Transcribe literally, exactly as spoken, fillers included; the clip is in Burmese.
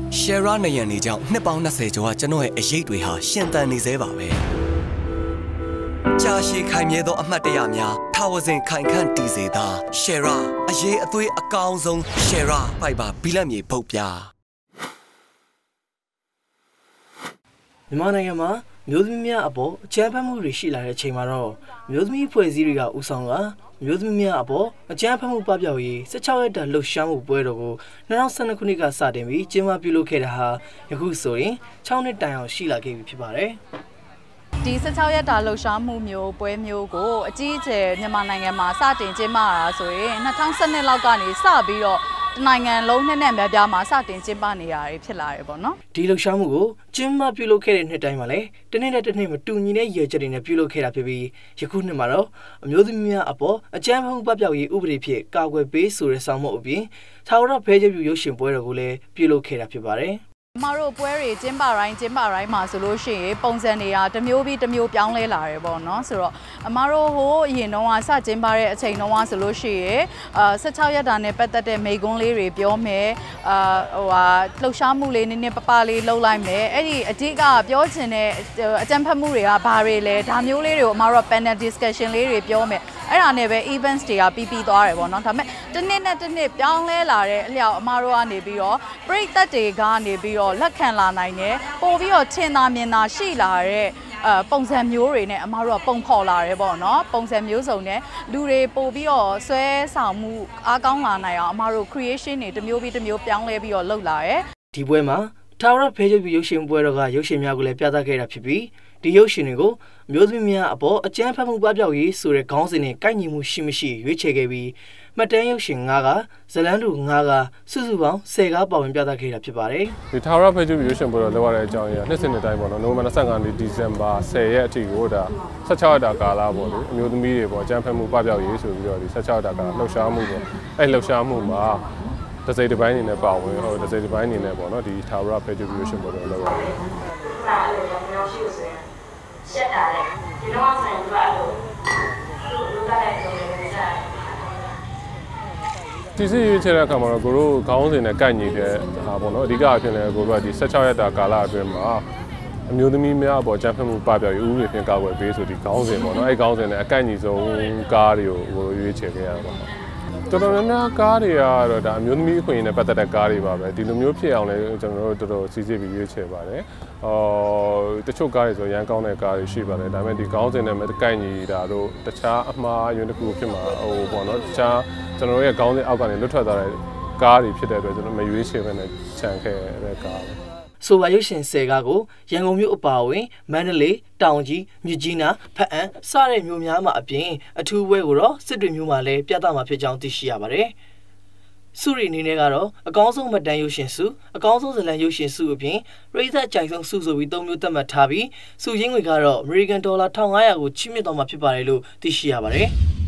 Shera ในยันนี้ကြောင့်နှစ်ပေါင်း20ကျော်ကကျွန်တော်ရဲ့အရေးတွေဟာရှင်သန်နေသေးပါပဲကြာရှည်ခိုင်မြဲသောအမှတ်တရများထာဝစဉ်ခိုင်ခန့်တည်စေသာ Shera အရေးအသွေးအကောင်းဆုံး Shera ပိုက်ပါဘီလက်မြေပုတ်ပြမြန်မာနိုင်ငံမှာမျိုးသမီးများအပေါ်အကြမ်းဖက်မှုတွေရှိလာတဲ့အချိန်မှာတော့မျိုးသမီးဖွဲ့စည်းတွေကဦးဆောင်ကမျိုးသမီးများအပေါ်အကြမ်းဖက်မှုပပျောက်ရေး16ရက်တာလှုပ်ရှားမှုပွဲတော်ကို2012ခုနှစ်ကစတင်ပြီးကျင်းပပြုလုပ်ခဲ့တာဟာယခုဆိုရင်6နှစ်တိုင်အောင်ရှိလာခဲ့ပြီဖြစ်ပါတယ်ဒီ16ရက်တာလှုပ်ရှားမှုမျိုးပွဲမျိုးကိုအကြီးအကျယ်မြန်မာနိုင်ငံမှာစတင်ကျင်းပရတာဆိုရင်2012လောက်ကနေစပြီးတော့နိုင်ငံလုံးနဲ့နဲ့များပြားမှာစတင်ကျင်းပနေရဖြစ်လာတယ်ပေါ့နော်ဒီလှုပ်ရှားမှုကိုကျင်းပပြုလုပ်ခဲ့တဲ့နှစ်တိုင်းမှာလည်းတနေ့နဲ့တစ်နေ့မတူညီတဲ့ရည်ရွယ်ချက်တွေနဲ့ပြုလုပ်ခဲ့တာဖြစ်ပြီးယခုနှစ်မှာတော့အမျိုးသမီးများအပေါ်အကြမ်းဖက်မှုပပျောက်ရေးဥပဒေဖြင့်ကာကွယ်ပေးဆိုတဲ့ဆောင်မှုအပြင်ထာဝရဖဲချပြုရုပ်ရှင်ပွဲတော်ကိုလည်းပြုလုပ်ခဲ့တာဖြစ်ပါတယ်အမတို့ပွဲတွေကျင်းပတိုင်းကျင်းပတိုင်းမှာဆိုလို့ရှိရင်ပုံစံတွေကတစ်မျိုးပြီးတစ်မျိုးပြောင်းလဲလာတယ်ပေါ့နော်ဆိုတော့အမတို့ဟိုအရင်တော့စကျင်းပတဲ့အချိန်တော့ဆိုလို့ရှိရင်အာ16ရက်တာနဲ့ပတ်သက်တဲ့မိကွန်းလေးတွေပြောမယ်အာဟိုဟာလှုပ်ရှားမှုလေးနည်းနည်းပပလေးလှုပ်လိုက်မယ်အဲ့ဒီအဓိကပြောချင်တဲ့အကြံဖတ်မှုတွေကဘာတွေလဲဒါမျိုးလေးတွေကိုအမတို့ panel discussion လေးတွေပြောမယ်အဲ့ဒါနဲ့ပဲ events တွေကပြီးပြီးသွားတယ်ပေါ့နော်ဒါပေမဲ့တစ်နှစ်နဲ့တစ်နှစ်ပြောင်းလဲလာတဲ့အလျောက်အမတို့ကနေပြီးတော့ break တက်တွေကနေပြီးတော့လက်ခံလာနိုင်တယ်ပို့ပြီးတော့ထင်သာမြင်သာရှိလာတဲ့အဲပုံစံမျိုးတွေနဲ့အမတို့ကပုံဖော်လာတယ်ပေါ့နော်ပုံစံမျိုးစုံနဲ့လူတွေပို့ပြီးတော့ဆွဲဆောင်မှုအားကောင်းလာနိုင်အောင်အမတို့ creation တွေတစ်မျိုးပြီးတစ်မျိုးပြောင်းလဲပြီးတော့လုပ်လာတယ်ဒီပွဲမှာထာဝရဖဲချပြုရုပ်ရှင်ပွဲတော်ကရုပ်ရှင်များကိုလည်းပြသခဲ့တာဖြစ်ပြီးဒီရုပ်ရှင်တွေကိုမျိုးသမီးများအပေါ်အကြမ်းဖက်မှုပပျောက်ရေးဆိုတဲ့ခေါင်းစဉ်နဲ့ကိုက်ညီမှုရှိမရှိရွေးချယ်ခဲ့ပြီးမှတ်တမ်းရုပ်ရှင်၅ကဇလန်းတူ၅ကစုစုပေါင်း၁၀ကားပါဝင်ပြသခဲ့တာဖြစ်ပါတယ်ဒီထာဝရဖဲချပြုရုပ်ရှင်ပွဲတော်လောက်ရတဲ့အကြောင်းအရာနှစ်စဉ်နှစ်တိုင်းပေါ့နော်နိုဝင်ဘာ၂၅ရက်ဒီဇင်ဘာ၁၀ရက်အထိကိုဒါ16ရက်တာကာလပေါ့လေအမျိုးသမီးတွေပေါ့အကြမ်းဖက်မှုပပျောက်ရေးဆိုပြီးတော့ဒီ16ရက်တာကာလလှုပ်ရှားမှုပေါ့အဲ့လှုပ်ရှားမှုမှာတစ်စိတ်တစ်ပိုင်းအနေနဲ့ပါဝင်ဟိုတစ်စိတ်တစ်ပိုင်းအနေနဲ့ပေါ့နော်ဒီထာဝရဖဲချပြုရုပ်ရှင်ပွဲတော်လောက်ရတယ်ရှက်တာလေဒီတော့ဆန်ကြွားလို့လူကလည်းတော့လည်းစားဒီစီရွေးချယ်တဲ့အခါမှာတော့ကိုတို့ခေါင်းစဉ်နဲ့ကိုက်ညီတဲ့ဟာပေါ့နော်အဓိကအဖြစ်နဲ့ကိုတို့ကဒီ16ရက်တာကာလအတွင်းမှာအမျိုးသမီးများအပေါ်အကြမ်းဖက်မှုပပျောက်ရေးဥပဒေဖြင့်ကာကွယ်ပေးဆိုဒီခေါင်းစဉ်ပေါ့နော်အဲ့ခေါင်းစဉ်နဲ့အကိုက်ညီဆုံးကားတွေကိုကိုတို့ရွေးချယ်ခဲ့ရတာပါတော်တော်များများကားတွေကတော့ဒါအမျိုးသမီးအခွင့်အရေးနဲ့ပတ်သက်တဲ့ကားတွေပါပဲဒီလိုမျိုးဖြစ်အောင်လည်းကျွန်တော်တို့တော်တော်စီစစ်ပြီးရွေးချယ်ပါတယ်အော်တချို့ကားတွေဆိုရန်ကောင်းတဲ့ကားတွေရှိပါတယ်ဒါပေမဲ့ဒီခေါင်းစဉ်နဲ့မကိုက်ညီတာတို့တခြားအမှားအယွင်းတစ်ခုဖြစ်မှာဟိုပေါ့နော်တခြားကျွန်တော်တို့ရဲ့ခေါင်းစဉ်အောက်ကနေလွတ်ထွက်သွားတဲ့ကားတွေဖြစ်တဲ့အတွက်ကျွန်တော်မရွေးချယ်ဘဲနဲ့ခြံခဲ့တဲ့ကားပဲဆိုပါရုပ်ရှင်၁၀ကားကိုရန်ကုန်မြို့အပါအဝင်မန္တလေးတောင်ကြီးမြစ်ကြီးနားဖအံစတဲ့မြို့များမှာအပြင်အထူးပွဲကိုတော့စစ်တွေမြို့မှာလည်းပြသမှာဖြစ်ကြောင်းသိရှိရပါတယ်။စုရီအနေနဲ့ကတော့အကောင်းဆုံးမှတ်တမ်းရုပ်ရှင်စုအကောင်းဆုံးဇာတ်လမ်းရုပ်ရှင်စုအပြင်ရိသတ်ကြိုင်ဆုံးစုဆိုပြီးသုံးမျိုးသတ်မှတ်ထားပြီးစုရင်းငွေကတော့ American Dollar ၁၅၀၀ကိုချိမြင့်တော်မှာဖြစ်ပါတယ်လို့သိရှိရပါတယ်။